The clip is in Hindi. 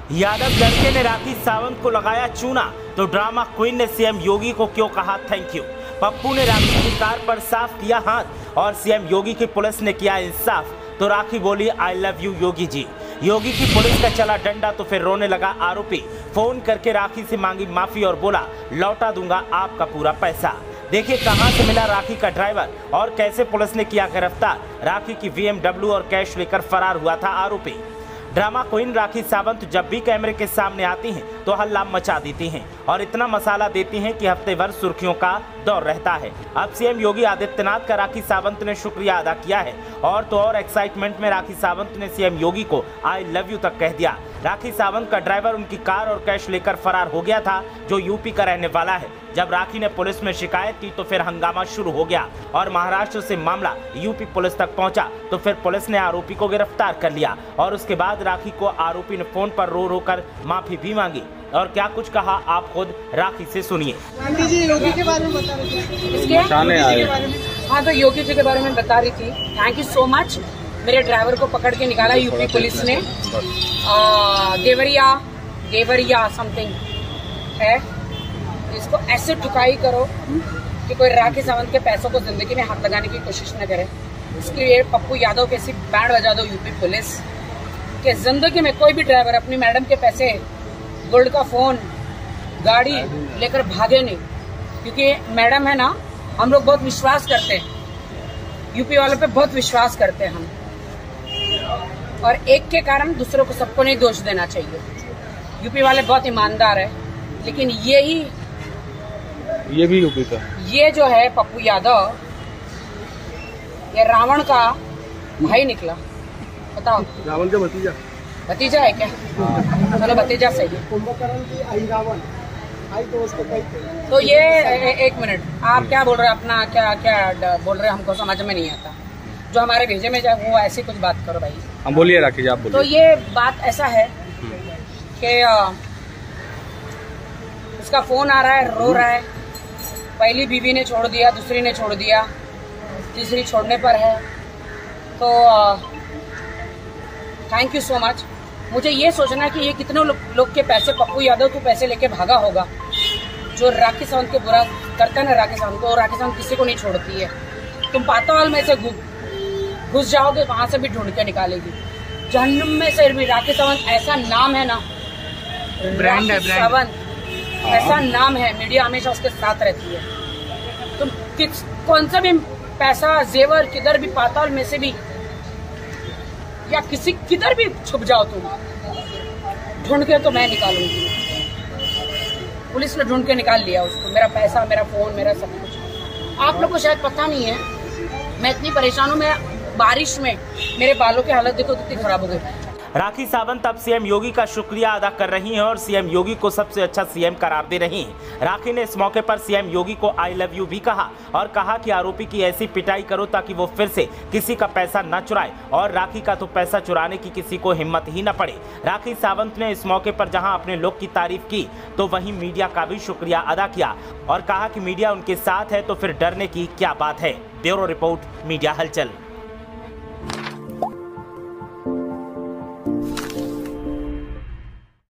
यादव लड़के ने राखी सावंत को लगाया चूना तो ड्रामा क्वीन ने सीएम योगी को क्यों कहा थैंक यू। पप्पू ने राखी की कार पर साफ किया हाथ और सीएम योगी की पुलिस ने किया इंसाफ तो राखी बोली I love you Yogi ji. योगी की पुलिस का चला डंडा तो फिर रोने लगा आरोपी। फोन करके राखी से मांगी माफी और बोला लौटा दूंगा आपका पूरा पैसा। देखिए कहां से मिला राखी का ड्राइवर और कैसे पुलिस ने किया गिरफ्तार। राखी की BMW और कैश लेकर फरार हुआ था आरोपी। ड्रामा क्वीन राखी सावंत जब भी कैमरे के सामने आती हैं तो हल्ला मचा देती हैं और इतना मसाला देती हैं कि हफ्ते भर सुर्खियों का दौर रहता है। अब सीएम योगी आदित्यनाथ का राखी सावंत ने शुक्रिया अदा किया है और तो और एक्साइटमेंट में राखी सावंत ने सीएम योगी को आई लव यू तक कह दिया। राखी सावंत का ड्राइवर उनकी कार और कैश लेकर फरार हो गया था जो यूपी का रहने वाला है। जब राखी ने पुलिस में शिकायत की तो फिर हंगामा शुरू हो गया और महाराष्ट्र से मामला यूपी पुलिस तक पहुंचा तो फिर पुलिस ने आरोपी को गिरफ्तार कर लिया और उसके बाद राखी को आरोपी ने फोन पर रो रो कर माफी भी मांगी और क्या कुछ कहा आप खुद राखी से सुनिए। गांधी जी योगी के बारे में बता रही थी। हाँ तो योगी जी के बारे में बता रही थी। Thank you so much. मेरे ड्राइवर को पकड़ के निकाला यूपी पुलिस ने। देवरिया समथिंग है। इसको ऐसे ठुकाई करो कि कोई राखी सावंत के पैसों को जिंदगी में हाथ लगाने की कोशिश न करे। इसके लिए पप्पू यादव के सिर्फ बैंड बजा दो यूपी पुलिस के जिंदगी में कोई भी ड्राइवर अपनी मैडम के पैसे गोल्ड का फोन गाड़ी लेकर भागे नहीं, क्योंकि मैडम है ना हम लोग बहुत विश्वास करते हैं यूपी वालों पे बहुत विश्वास करते हैं हम और एक के कारण दूसरों को सबको नहीं दोष देना चाहिए। यूपी वाले बहुत ईमानदार है लेकिन ये भी यूपी का ये जो है पप्पू यादव ये रावण का भाई निकला। बताओ रावण का भतीजा है क्या? चलो भतीजा सही है। कुंभकर्ण की आई रावण आई तो उसको तो ये एक मिनट आप क्या बोल रहे हैं अपना क्या बोल रहे हैं हमको समझ में नहीं आता। जो हमारे भेजे में जाए वो ऐसी कुछ बात करो भाई। हम बोलिए राखी जी आप बोलिए। तो ये बात ऐसा है कि उसका फोन आ रहा है रो रहा है। पहली बीवी ने छोड़ दिया दूसरी ने छोड़ दिया तीसरी छोड़ने पर है। तो थैंक यू सो मच। मुझे ये सोचना है कि ये कितने लोग के पैसे पप्पू यादव को पैसे लेके भागा होगा जो राखी सावंत के बुरा करता है ना राखी सावंत को। राखी सावंत किसी को नहीं छोड़ती है। तुम पाताल में से घुस जाओगे वहां से भी ढूंढ के निकालेगी। जहन्नुम में से भी राखी सावंत ऐसा नाम है ना ब्रांड है सावंत ऐसा नाम है। मीडिया हमेशा उसके साथ रहती है। तुम कौन सा भी पैसा जेवर किधर भी पाताल में से भी या किसी किधर भी छुप जाओ तुम ढूंढ के तो मैं निकालूंगी। पुलिस ने ढूंढ के निकाल लिया उसको। मेरा पैसा मेरा फोन मेरा सब कुछ। आप लोग को शायद पता नहीं है मैं इतनी परेशान हूँ। मैं बारिश में मेरे बालों की हालत देखो कितनी खराब हो गई। राखी सावंत अब सीएम योगी का शुक्रिया अदा कर रही हैं और सीएम योगी को सबसे अच्छा सीएम करार दे रही हैं। राखी ने इस मौके पर सीएम योगी को आई लव यू भी कहा और कहा कि आरोपी की ऐसी पिटाई करो ताकि वो फिर से किसी का पैसा न चुराए और राखी का तो पैसा चुराने की किसी को हिम्मत ही न पड़े। राखी सावंत ने इस मौके पर जहां अपने लोग की तारीफ की तो वहीं मीडिया का भी शुक्रिया अदा किया और कहा कि मीडिया उनके साथ है तो फिर डरने की क्या बात है। ब्यूरो रिपोर्ट मीडिया हलचल।